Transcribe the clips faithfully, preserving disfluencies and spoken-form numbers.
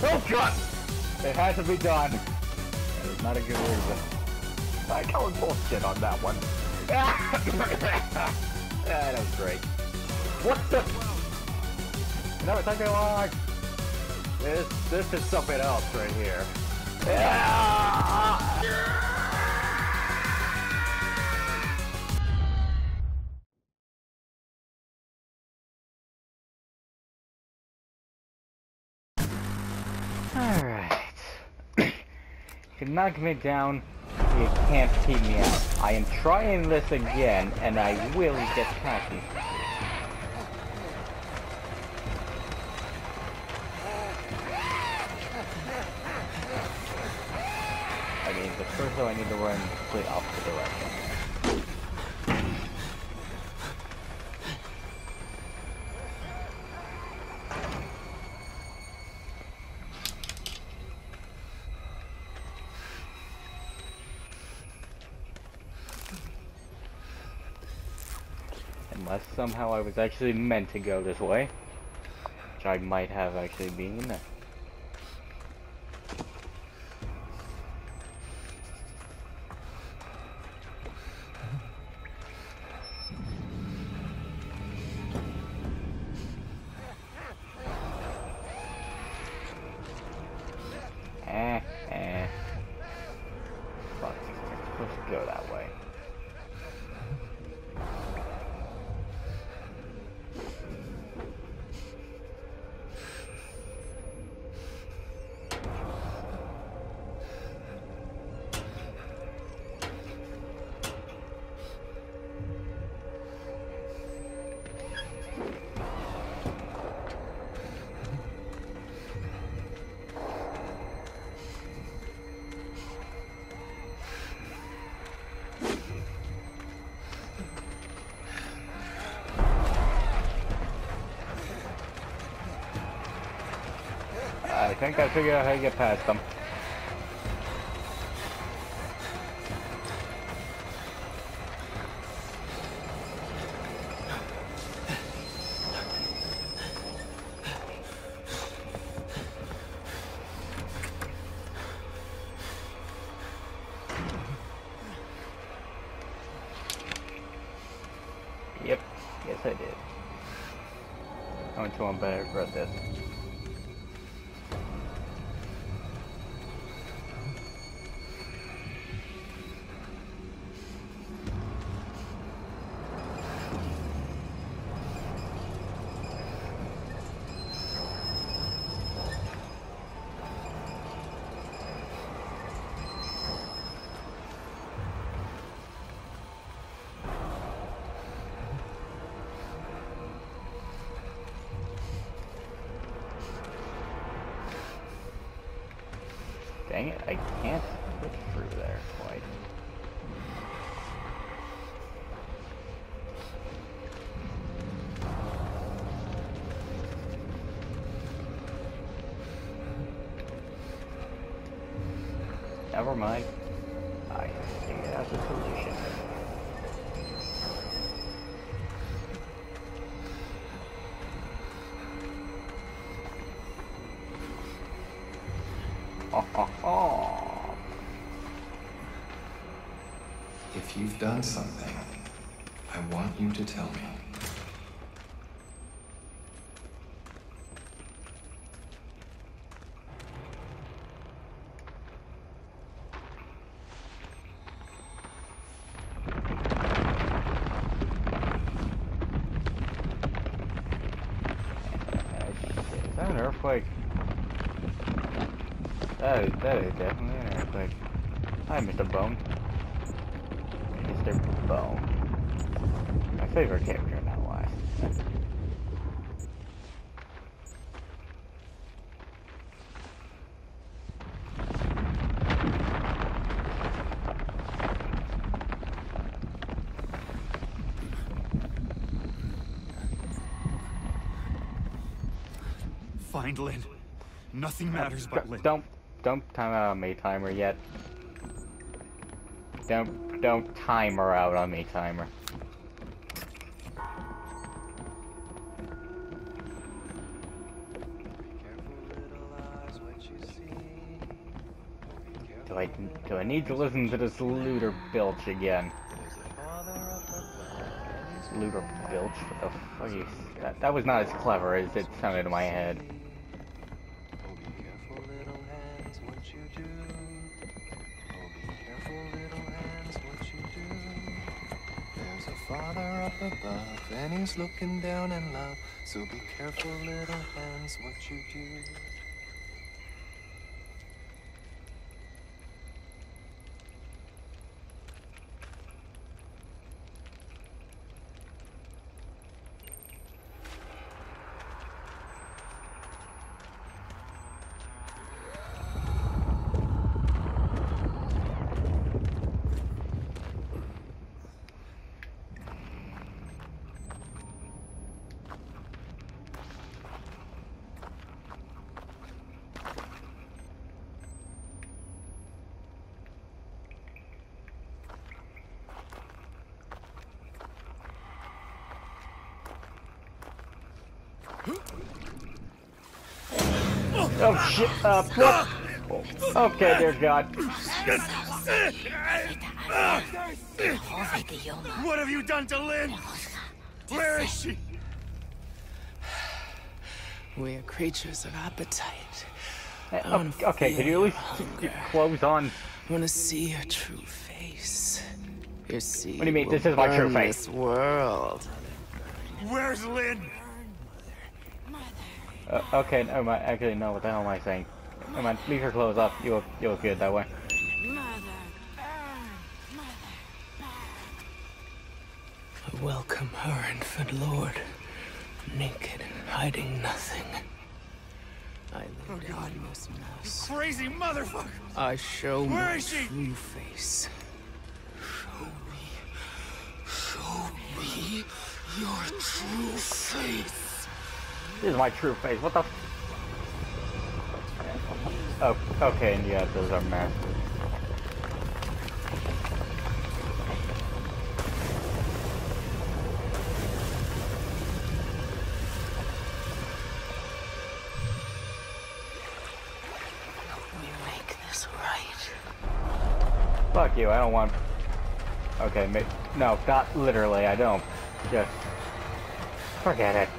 Oh god! It has to be done. It's not a good reason. I called bullshit on that one. Yeah, that was great. What the? No, it's not gonna lie. This, this is something else right here. Yeah! Alright. You can knock me down, you can't keep me out. I am trying this again, and I will get past you. I mean, but first though I need to run in the complete opposite direction. Unless somehow I was actually meant to go this way, which I might have actually been. Eh, eh. Fuck, I'm supposed to go that way. I think I figured out how to get past them. Yep, yes I did. I'm too better at this. Dang it, I can't switch through there quite. Never mind. I figured out the solution. Oh, oh, oh. If you've done something, I want you to tell me. Is that an earthquake? That is, that is definitely an earthquake. Hi, Mister Bone. Mister Bone. My favorite character in Outlast. Find Lynn. Nothing matters but Lynn. Don't, don't time out on me, timer yet. Don't, don't timer out on me, timer. do I do I need to listen to this looter bilch again? Looter bilch? What the fuck is that? That was not as clever as it sounded in my head. Oh, be careful, little hands, what you do. Oh, be careful, little hands, what you do. There's a Father up above, and he's looking down in love. So be careful, little hands, what you do. Oh shit, uh, what? Okay, dear God. What have you done to Lynn? Where is she? We are creatures of appetite. Uh, okay, can you at least keep your clothes on? I want to see your true face. Your seed What do you mean, will this is my true burn face? This world. Where's Lynn? Uh, okay, never mind. Actually, no, what the hell am I saying? Never mind, leave your clothes off. You look, you look good that way. I welcome her, infant lord. Naked, hiding nothing. I lay Oh, down God. this mouse. Crazy motherfucker! I show Where my is she? true face. Show me. Show me your true face. This is my true face. What the? F oh, okay, and yeah, those are masks. We make this right. Fuck you. I don't want. Okay, ma no, not literally. I don't. Just forget it.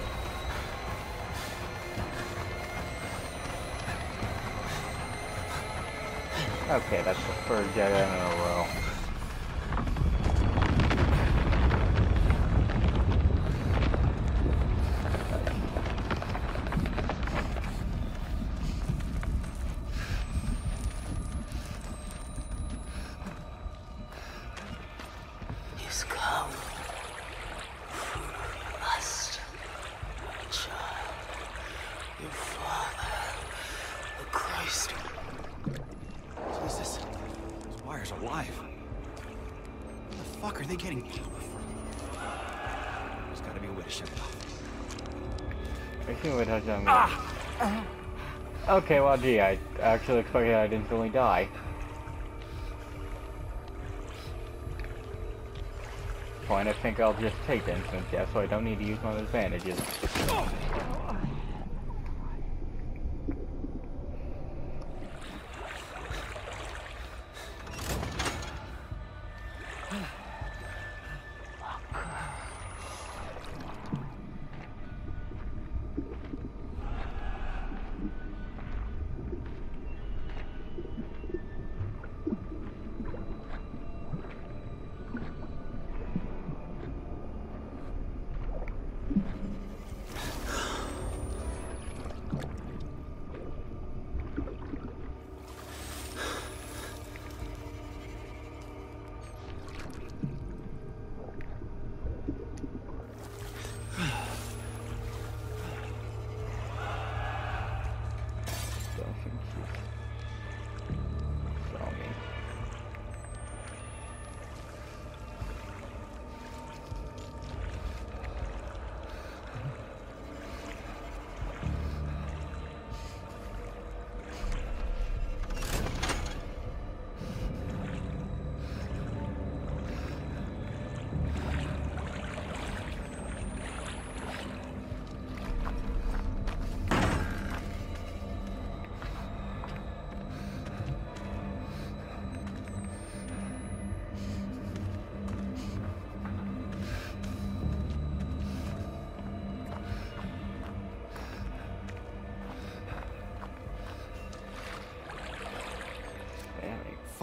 Okay, that's the third Jedi in a row. He's come. Fruit of lust. My child. Your father. The Christ. Jesus. Those wires are live. Where the fuck are they getting power from? There's gotta be a way to shut it off. I think we touch on that. Okay, well, gee, I actually expected I'd instantly die. Fine, I think I'll just take the instance, yeah, so I don't need to use my advantages.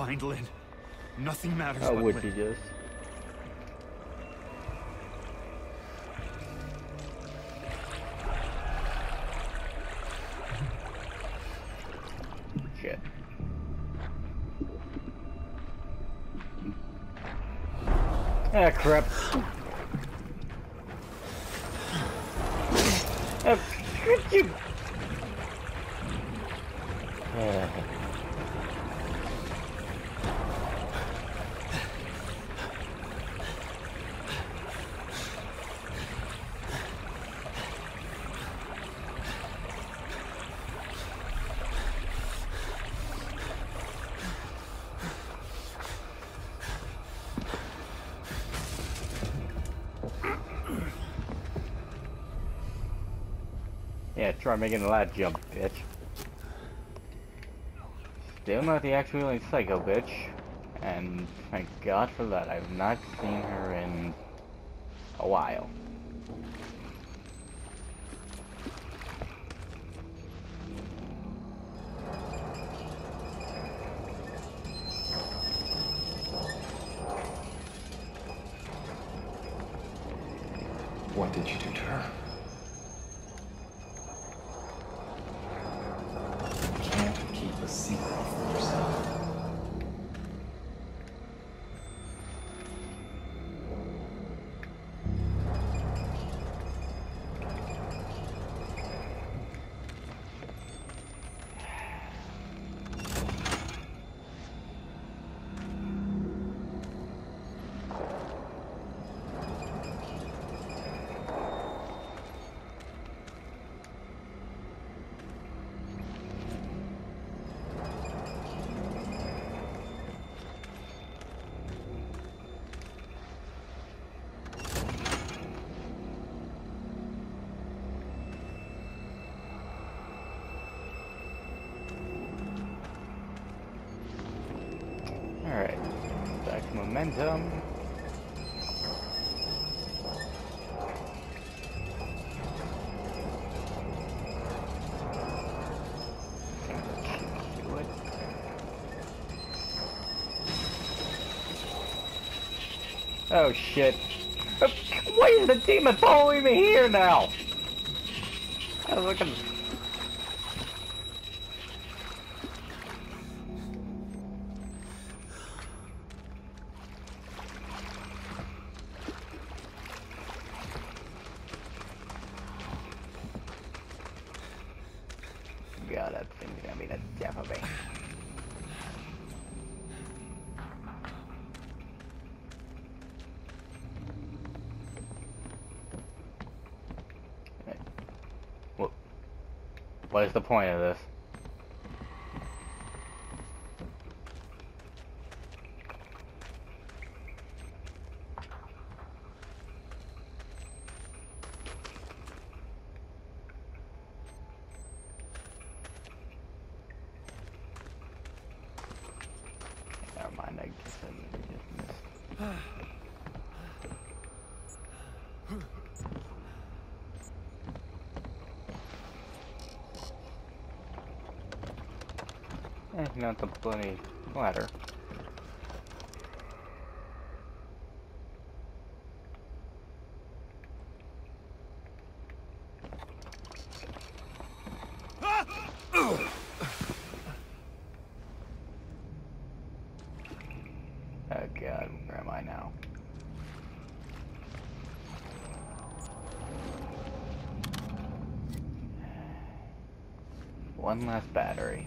find Lynn. Nothing matters How but would Lynn. you just? Shit. Ah, crap. Ah, could you? Ah. Yeah, try making a lat jump, bitch. Still not the actual psycho bitch, and thank God for that. I've not seen her in a while. What did you do to her? You can't keep a secret from yourself. Alright, back to momentum. Do it. Oh shit. Uh, Why is the demon following me here now? I was looking. God, that thing's gonna be the death of me. What? What is the point of this? Never mind, I guess I just missed. Eh, not the bloody ladder. Oh god, where am I now? One last battery.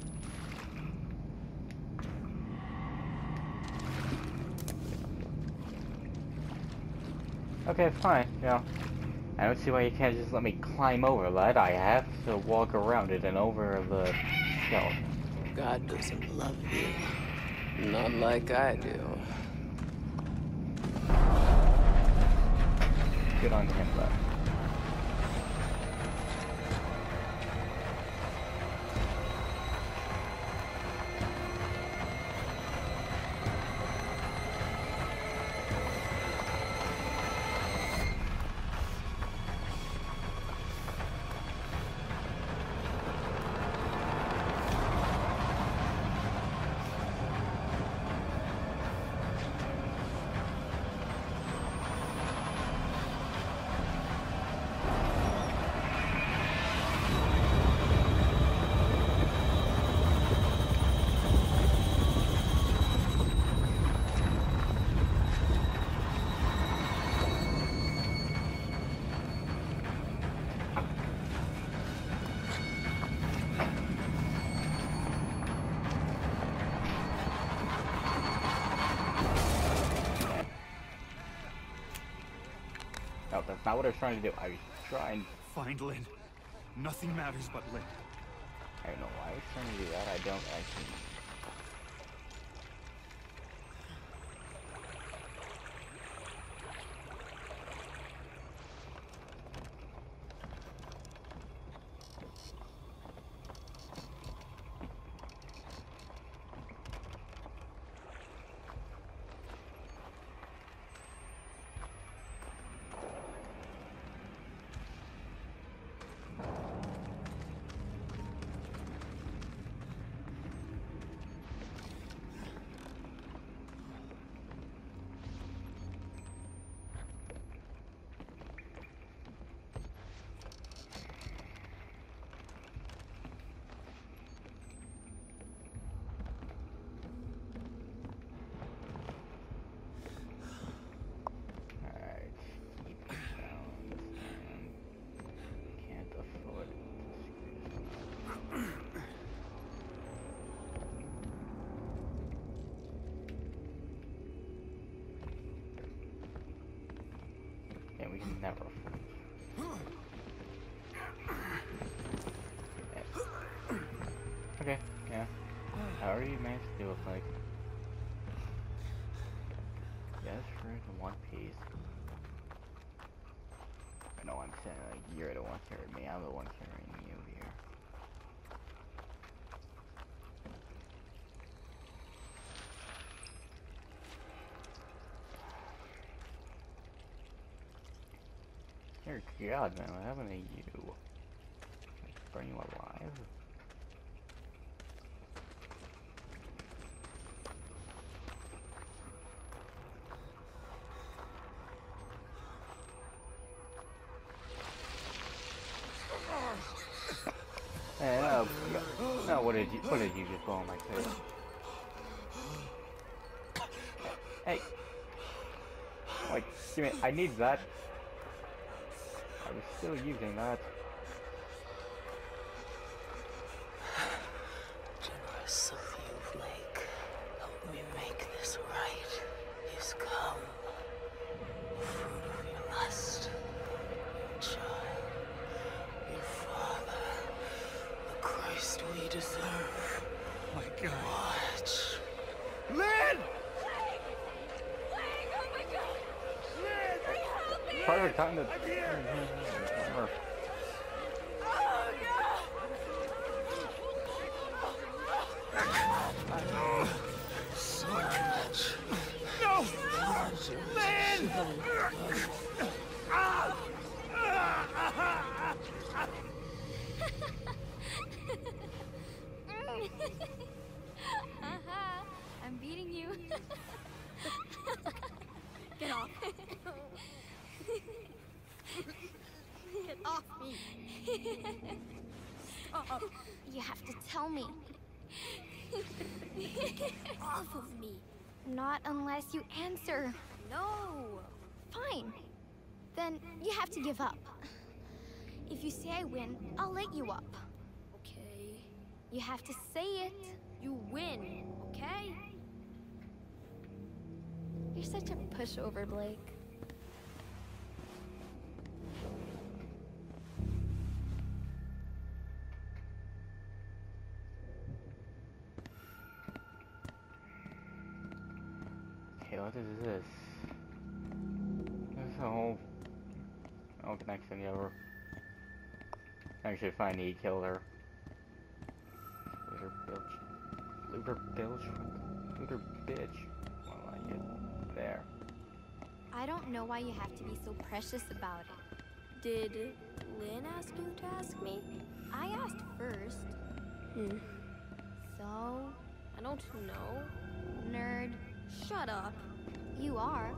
Okay, fine, you know, I don't see why you can't just let me climb over that. I have to walk around it and over the shelf. God doesn't love you. Not like I do. Good on him, though. That's not what I was trying to do. I was trying... Find Lynn. Nothing matters but Lynn. I don't know why I was trying to do that. I don't actually... We can never. Okay, yeah. How are you managed to do it, like? Yes, for the one piece. I know I'm saying, like, you're the one carrying me, I'm the one carrying you here. Dear God, man, what happened to you? Like, burn you alive? Hey, no, no, what did you, what did you just blow on my face? Hey, like, give me, I need that. I was still using that. Generous of you, Blake. Help me make this right. He's come. Fruit of your lust. Your child. Your father. The Christ we deserve. My God. Watch. Lynn! Perfect time to. I'm here! So much. No! Lynn! Haha, I'm beating you. Get off. Get off me. Stop. You have to tell me. Get off of me. Not unless you answer. No. Fine. Then you have to give up. If you say I win, I'll let you up. Okay. You have to say it. You win, okay? You're such a pushover, Blake. Okay, what is this? This is a whole, whole connection ever. I should find he killed her. Looter bitch. Looter bitch. Looter bitch. Well, I get there. I don't know why you have to be so precious about it. Did Lynn ask you to ask me? I asked first. Hmm. So? I don't know. Nerd. Shut up. You are.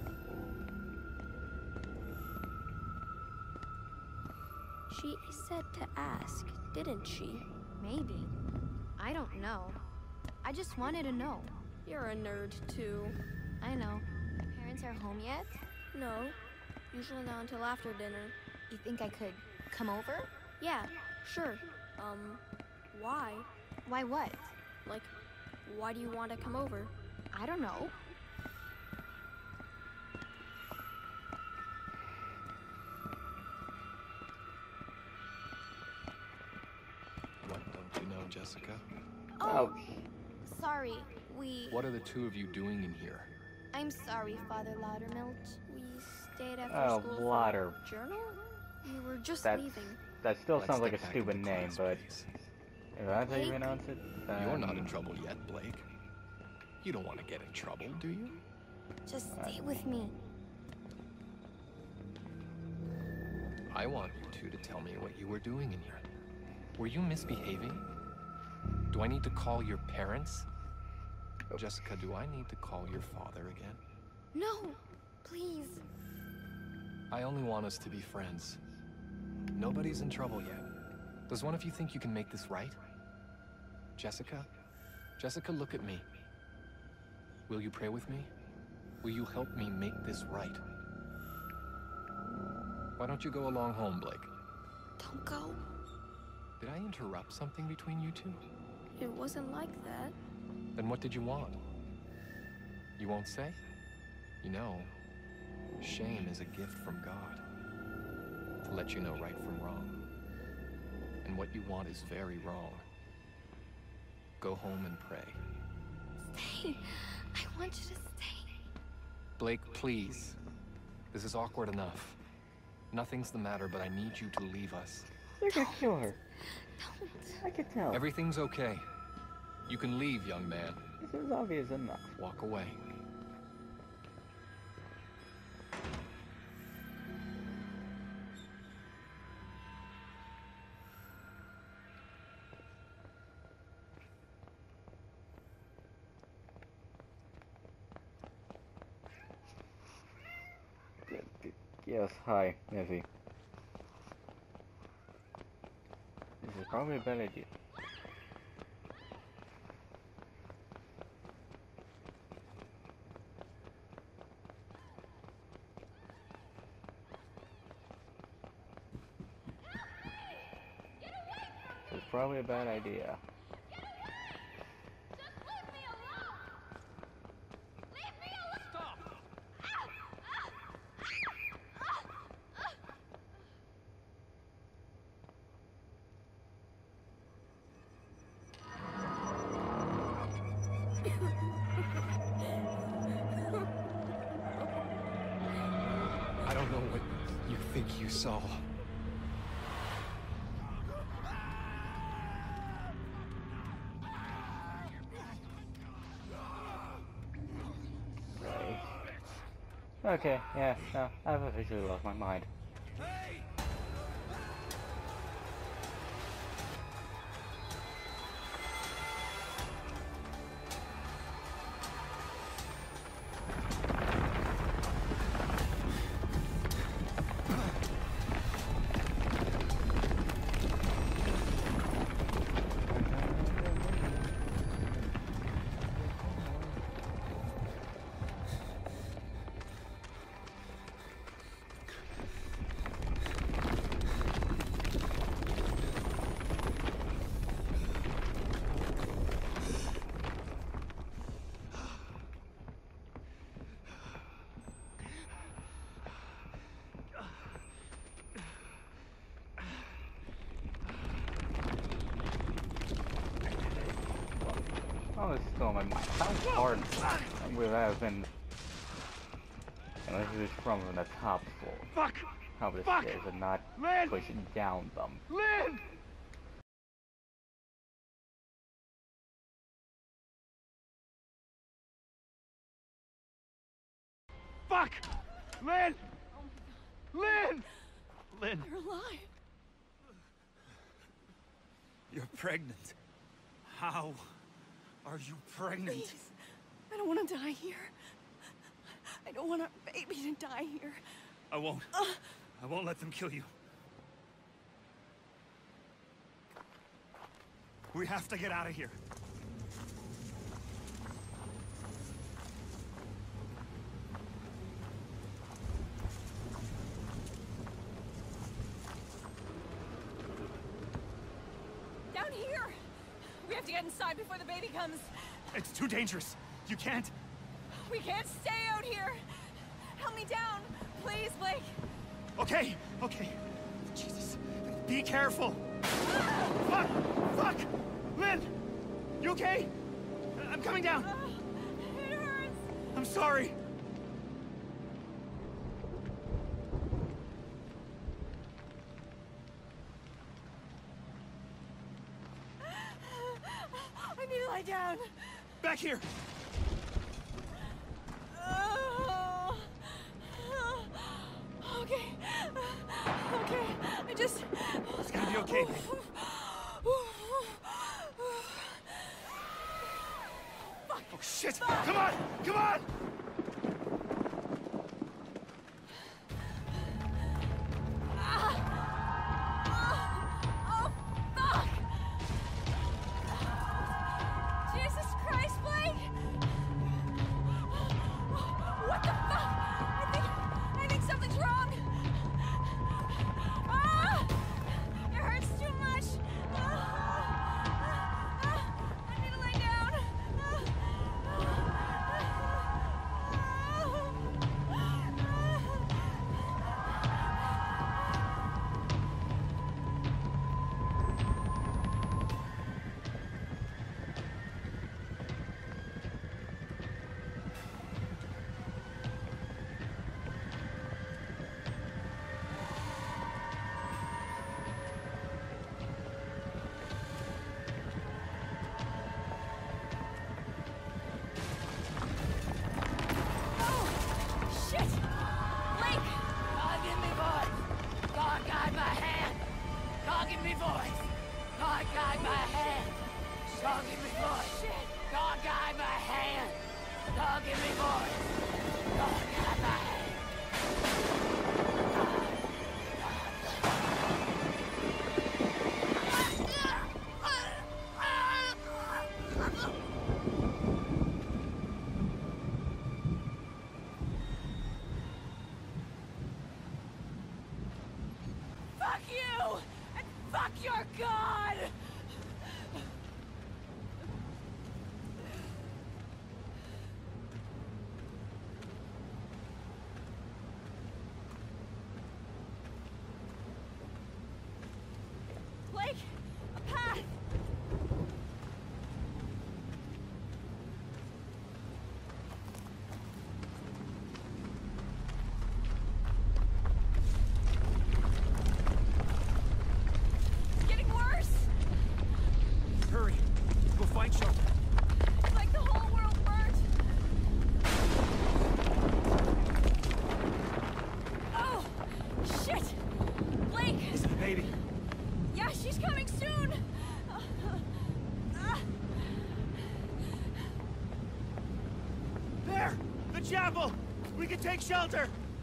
She said to ask, didn't she? Maybe. I don't know. I just wanted to know. You're a nerd, too. I know. Parents are home yet? No. Usually not until after dinner. You think I could come over? Yeah, sure. Um, why? Why what? Like, why do you want to come over? I don't know. Jessica? Oh, sorry. We... What are the two of you doing in here? I'm sorry, Father Loudermilk. We stayed after Oh, school Lauder. for journal? We were just That's, leaving. that still Let's sounds like get a back stupid into name, class, but please. if that's how you Blake? pronounce it, then... You're not in trouble yet, Blake. You don't want to get in trouble, do you? Just stay with me. I want you two to tell me what you were doing in here. Were you misbehaving? Do I need to call your parents? Jessica, do I need to call your father again? No, please. I only want us to be friends. Nobody's in trouble yet. Does one of you think you can make this right? Jessica? Jessica, look at me. Will you pray with me? Will you help me make this right? Why don't you go along home, Blake? Don't go. Did I interrupt something between you two? It wasn't like that. Then what did you want? You won't say? You know, shame is a gift from God. To let you know right from wrong. And what you want is very wrong. Go home and pray. Stay. I want you to stay. Blake, please. This is awkward enough. Nothing's the matter, but I need you to leave us. They're gonna kill her. Don't. I can tell. Everything's okay. You can leave, young man. This is obvious enough. Walk away. Yes, hi, Effie. This is probably a bad idea. It's probably a bad idea. I don't know what you think you saw. Right. Okay, yeah, no, I've officially lost my mind. Oh, it's still on my mind. How hard would that have been? Unless it was from the top floor. Fuck! Of the Fuck! stairs and not Lynn! pushing down them. Lynn! Fuck! Lynn! Lynn! Lynn! You're alive. You're pregnant. How are you pregnant? Please. I don't want to die here. I don't want our baby to die here. I won't. Uh, I won't let them kill you. We have to get out of here. down here. We have to get inside before the baby comes. It's too dangerous. You can't. We can't stay out here. Help me down, please, Blake. Okay, okay. Jesus. Be careful. Fuck! Fuck! Lynn! You okay? I'm coming down. Uh, it hurts. I'm sorry. I need to lie down. Back here. Oh. Okay. Okay. I just. It's gonna be okay. Fuck. Oh shit! Come on! Come on! Oh, fuck! Jesus Christ, Blake! What the fuck? I think, I think something's wrong. Ah! It hurts too much. Ah! Ah! I need to lay down. Fuck you! And fuck your god! Blake, a path! It's getting worse! Hurry! We'll find shelter. It's like the whole world burnt! Oh, shit! Blake! Is it the baby? Yeah, she's coming soon! There! The chapel! We can take shelter!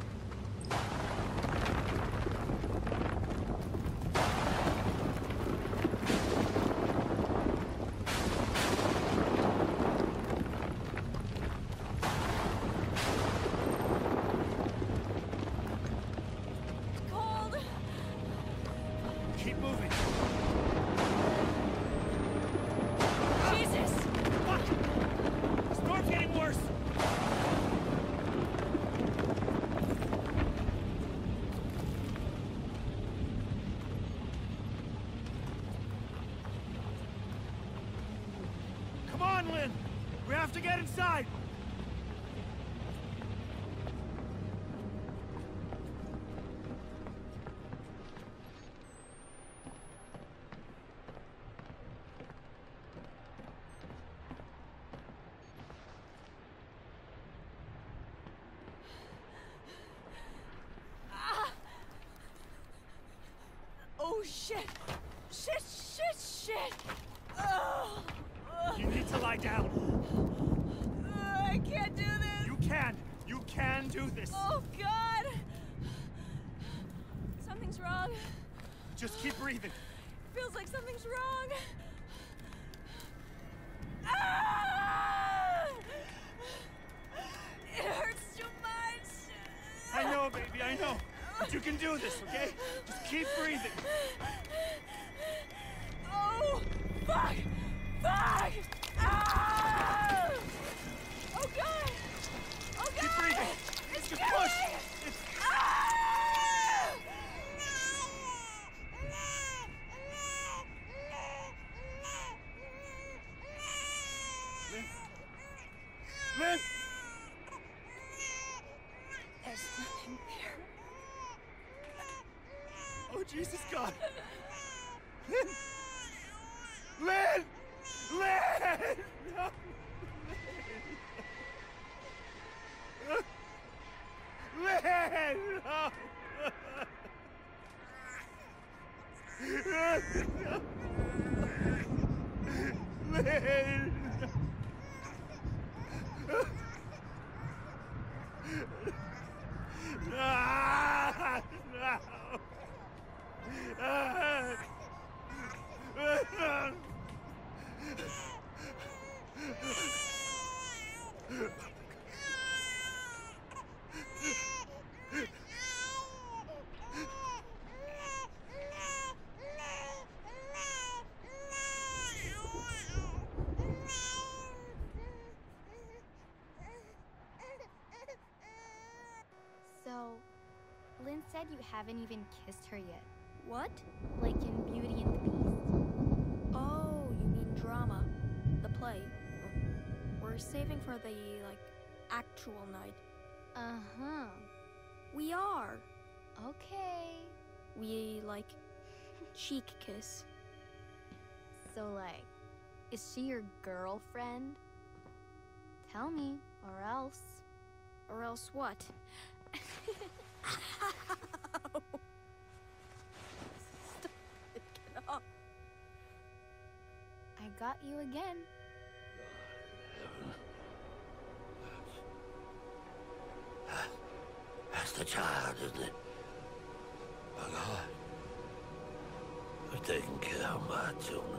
Cold! Keep moving. Jesus! Fuck! The storm's getting worse! Come on, Lynn! We have to get inside! Oh, shit! Shit, shit, shit! Oh, You need to lie down. I can't do this! You can! You can do this! Oh, God! Something's wrong. Just keep breathing. Feels like something's wrong. Ah! It hurts too much. I know, baby, I know. But you can do this, okay? Just keep breathing. Oh, fuck! Fuck! Ah! Oh, God! Oh, God! Keep breathing. It's Just killing push. me! It's... Ah! Jesus, God. Lynn! Lynn! Lynn! No! Lynn! No! Lynn! Ah, no! Ah. So, Lynn said you haven't even kissed her yet. What? Like in Beauty and the Beast. Oh, you mean drama. The play. We're saving for the, like, actual night. Uh-huh. We are. Okay. We, like, cheek kiss. So, like, is she your girlfriend? Tell me, or else. Or else what? Ow. Stop it, get up. I got you again. That's the child, isn't it? My God. You're taking care of my children.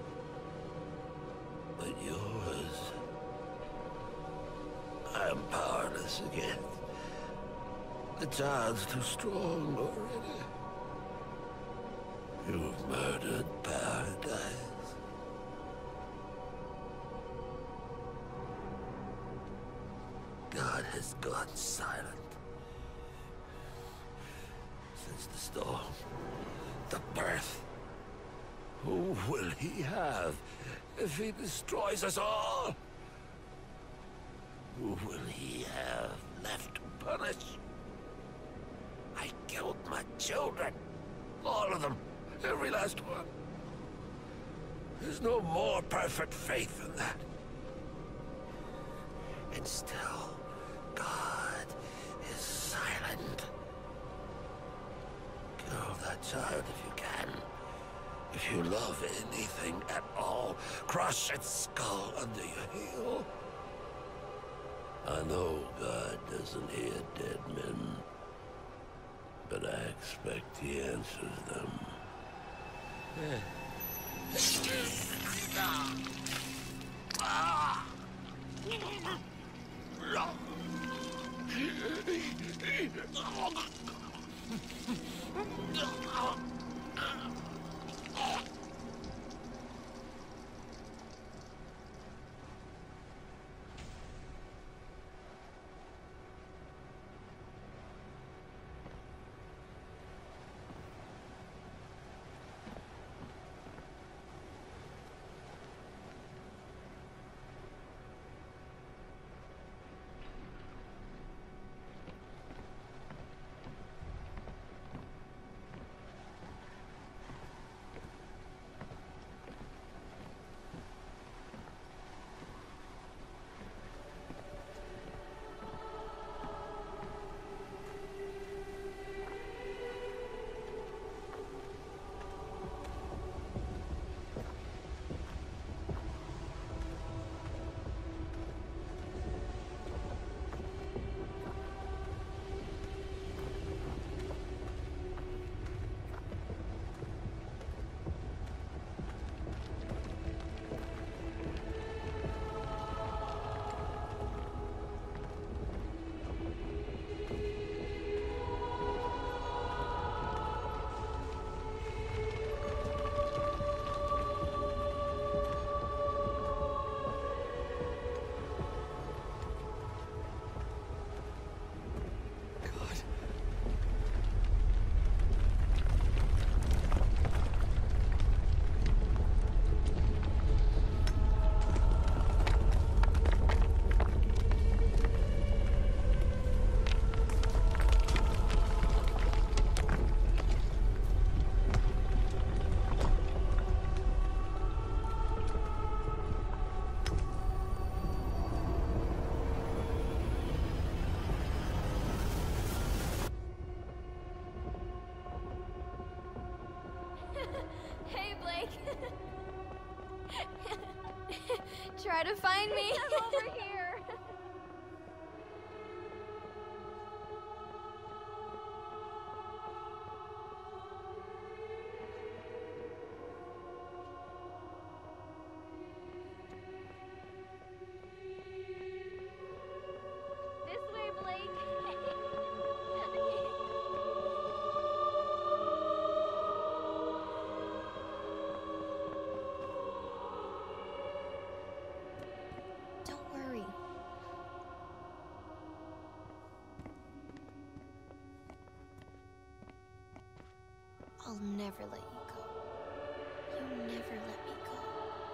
But yours... I am powerless again. The child's too strong already. You've murdered paradise. God has gone silent. Since the storm, the birth. Who will he have if he destroys us all? Who will he have left to punish? I killed my children. All of them. Every last one. There's no more perfect faith than that. And still, God is silent. Kill that child if you can. If you love anything at all, crush its skull under your heel. I know God doesn't hear dead men, but I expect he answers them. Hey, Blake. Try to find me. I'm over here. This way, Blake. Don't worry. I'll never let you go. You never let me go.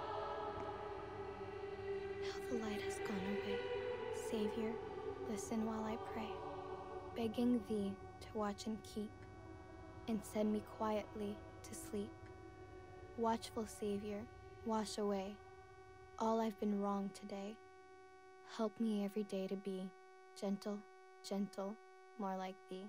Now the light has gone away. Savior, listen while I pray, begging thee to watch and keep, and send me quietly to sleep. Watchful Savior, wash away all I've been wrong today. Help me every day to be gentle, gentle, more like thee.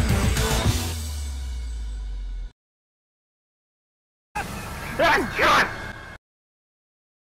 Ah, God!